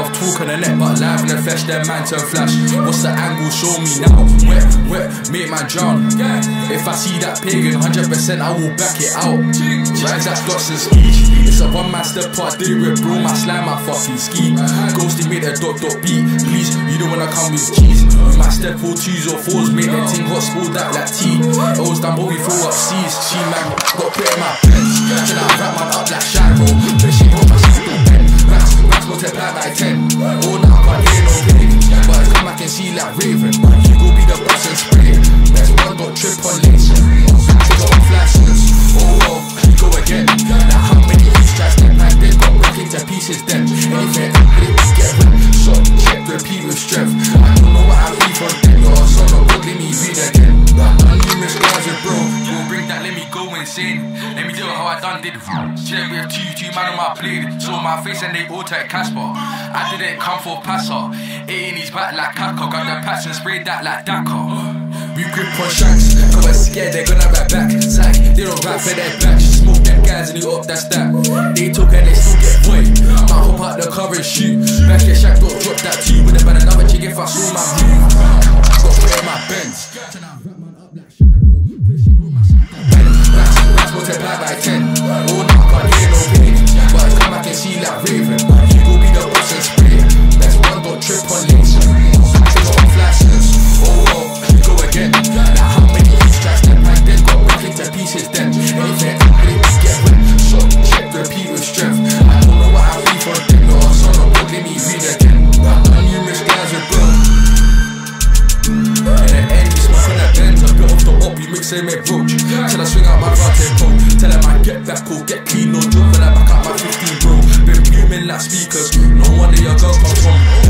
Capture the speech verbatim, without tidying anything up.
enough talk on the net, but live in the flesh, them man turn flash. What's the angle? Show me now. Wet, wet, make man drown. If I see that pagan, one hundred percent I will back it out. Rise at slots and speech. It's a one man step part, did it with bro, my slime, my fucking ski. Ghosty made a dot dot beat. Please, you don't wanna come with cheese. We might step four twos or fours, make them ting hot, spoil that like tea. O's done, but we throw up C's. She man, got put in my pants. Till I wrap man up like Shiro. But she hold my sister pen. Max, max multiply by ten. Oh, now I can't hear no pain. But I come back and see like Raven. You go be the boss and spray. Best one got trip on lace. She got flashes. Oh, well, we go again. Now how many he's try step like this? Got broke into pieces then. Anything I did to get right. Shot, check, repeat with strength. I don't know what I be from then. You're a son of God, let me read again. I'm numerous guys with bro. You bring that, let me go insane. Let me do it how I done did. Check with two, two man on my plate. Saw my face and they all take Casper. I didn't come for passer. Eight in his back like Kaka. Got the patch and sprayed that like Dakar. We grip on shanks, cause we're scared they're gonna rap back. Sack, they don't rap for their back. Smoke them guys and you up, that's that. They talk and they still get void. Might hop out the car and shoot. Back your shack, don't drop that too. Would've been another chick if I saw my move. Got put in my Benz. Rats multiply by ten. Oh, now I can't hear no pain. But I come back and see like Raven. You go be the boss and spray. Best one don't trip on lace. They got flashes. Oh, well, we go again. Now how many he's try step like this? Got broke into pieces then. Anything I did to get wet. Shot, check, repeat with strength. I don't know what I be for them. You're a son of God, let me read again. I'm numerous guys with bro. In the end, we smoke on the Benz. A bit off the up, we mix it with roach. Till I swing out my rod and coat. Tell them I get back or get clean. No joke when I back up my fifteen bro. Been fuming like speakers. No wonder your girl comes from.